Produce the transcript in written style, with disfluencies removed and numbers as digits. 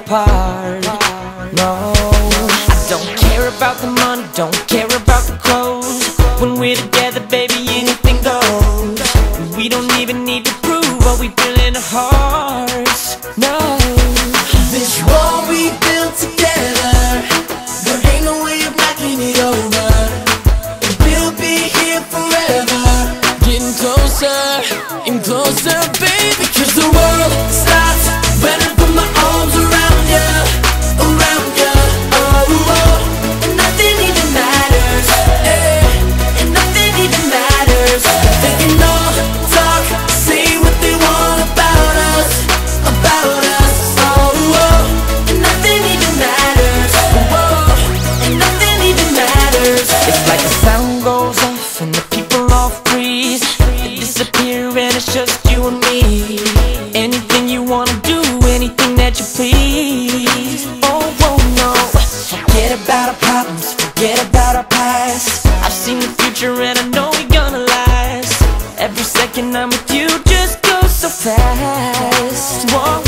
apart. No, I don't care about the money, don't care about the clothes. When we're together, baby, anything goes. We don't even need to prove what we feel in our hearts. No, this wall we built together, there ain't no way of knocking it over. We'll be here forever, getting closer and closer, baby. 'cause the world stops when I put my arms around you, around you. Oh, oh. And nothing even matters, eh, and nothing even matters. They can all talk, say what they want about us, about us. Oh, oh. And nothing even matters, oh, and nothing even matters. It's like the sound goes off and the people all freeze. They disappear and it's just you and me. Anything you wanna do, anything that you please. Oh, oh no, Forget about our problems, forget about our past. I've seen the future and I know we're gonna last. Every second I'm with you just goes so fast. Whoa,